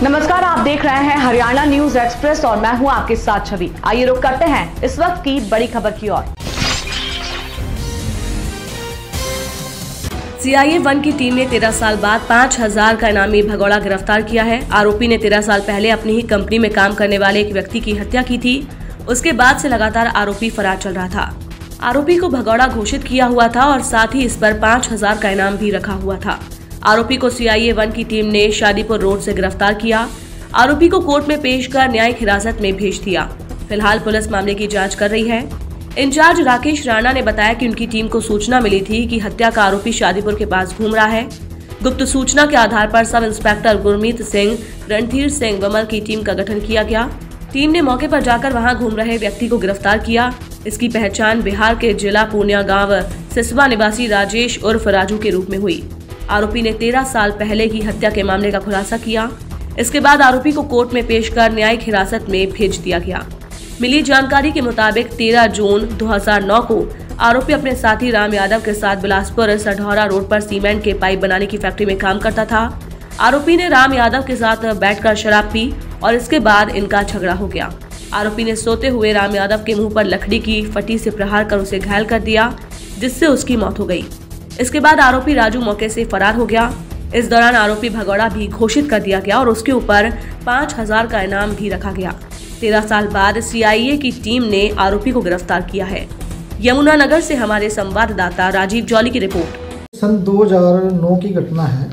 नमस्कार, आप देख रहे हैं हरियाणा न्यूज एक्सप्रेस और मैं हूं आपके साथ छवि। आइए रुक करते हैं इस वक्त की बड़ी खबर की ओर। सीआईए 1 की टीम ने 13 साल बाद 5000 का इनामी भगौड़ा गिरफ्तार किया है। आरोपी ने 13 साल पहले अपनी ही कंपनी में काम करने वाले एक व्यक्ति की हत्या की थी। उसके बाद से लगातार आरोपी फरार चल रहा था। आरोपी को भगौड़ा घोषित किया हुआ था और साथ ही इस पर 5000 का इनाम भी रखा हुआ था। आरोपी को सीआईए 1 की टीम ने शादीपुर रोड से गिरफ्तार किया। आरोपी को कोर्ट में पेश कर न्यायिक हिरासत में भेज दिया। फिलहाल पुलिस मामले की जांच कर रही है। इंचार्ज राकेश राणा ने बताया कि उनकी टीम को सूचना मिली थी कि हत्या का आरोपी शादीपुर के पास घूम रहा है। गुप्त सूचना के आधार पर सब इंस्पेक्टर गुरमीत सिंह, रणधीर सिंह विमल की टीम का गठन किया गया। टीम ने मौके पर जाकर वहां घूम रहे व्यक्ति को गिरफ्तार किया। इसकी पहचान बिहार के जिला पूर्णिया गांव सिसवा निवासी राजेश उर्फ राजू के रूप में हुई। आरोपी ने 13 साल पहले की हत्या के मामले का खुलासा किया। इसके बाद आरोपी को कोर्ट में पेश कर न्यायिक हिरासत में भेज दिया गया। मिली जानकारी के मुताबिक 13 जून 2009 को आरोपी अपने साथी राम यादव के साथ बिलासपुर सढौरा रोड पर सीमेंट के पाइप बनाने की फैक्ट्री में काम करता था। आरोपी ने राम यादव के साथ बैठकर शराब पी और इसके बाद इनका झगड़ा हो गया। आरोपी ने सोते हुए राम यादव के मुंह पर लकड़ी की फटी से प्रहार कर उसे घायल कर दिया, जिससे उसकी मौत हो गई। इसके बाद आरोपी राजू मौके से फरार हो गया। इस दौरान आरोपी भगौड़ा भी घोषित कर दिया गया और उसके ऊपर 5000 का इनाम भी रखा गया। 13 साल बाद सीआईए की टीम ने आरोपी को गिरफ्तार किया है। यमुनानगर से हमारे संवाददाता राजीव जौली की रिपोर्ट। सन 2009 की घटना है।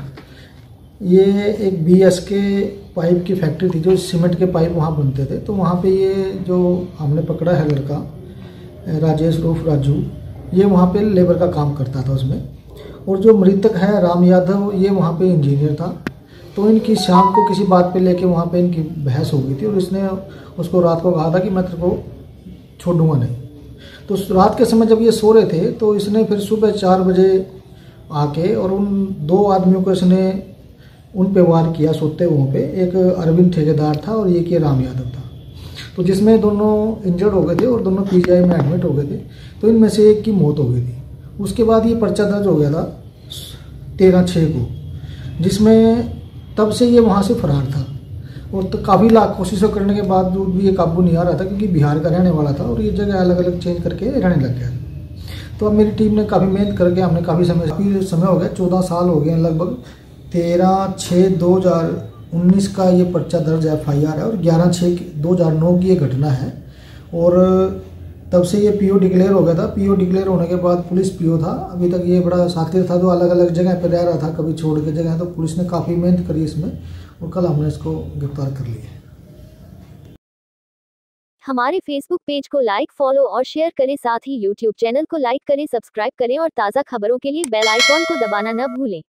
ये एक बीएसके पाइप की फैक्ट्री थी, जो सीमेंट के पाइप वहाँ बनते थे। तो वहाँ पे ये जो हमने पकड़ा है लड़का राजेश उर्फ राजू, ये वहाँ पे लेबर का काम करता था उसमें। और जो मृतक है राम यादव, ये वहाँ पे इंजीनियर था। तो इनकी शाम को किसी बात पे लेके वहाँ पे इनकी बहस हो गई थी और इसने उसको रात को कहा था कि मैं तेरे को छोड़ूंगा नहीं। तो रात के समय जब ये सो रहे थे तो इसने फिर सुबह 4 बजे आके और उन 2 आदमियों को इसने उन पे वार किया सोते हुए पे। एक अरविंद ठेकेदार था और एक ये राम यादव था। तो जिसमें दोनों इंजर्ड हो गए थे और दोनों पीजीआई में एडमिट हो गए थे। तो इनमें से एक की मौत हो गई थी। उसके बाद ये पर्चा दर्ज हो गया था 13/6 को, जिसमें तब से ये वहाँ से फरार था। और तो काफ़ी लाख कोशिशों करने के बावजूद भी ये काबू नहीं आ रहा था, क्योंकि बिहार का रहने वाला था और ये जगह अलग अलग चेंज करके रहने लग गया। तो अब मेरी टीम ने काफ़ी मेहनत करके हमने काफ़ी समय हो गया, 14 साल हो गए लगभग। 13/6/2019 का ये पर्चा दर्ज FIR है और 11/6/2009 की ये घटना है। और तब से ये पीओ डिक्लेयर हो गया था। पीओ डिक्लेयर होने के बाद पुलिस पीओ था। अभी तक ये बड़ा शातिर था, तो अलग अलग जगह पर रह रहा था, कभी छोड़ के जगह। तो पुलिस ने काफ़ी मेहनत करी इसमें और कल हमने इसको गिरफ्तार कर लिया। हमारे फेसबुक पेज को लाइक, फॉलो और शेयर करें। साथ ही यूट्यूब चैनल को लाइक करें, सब्सक्राइब करें और ताज़ा खबरों के लिए बेल आइकॉन को दबाना न भूलें।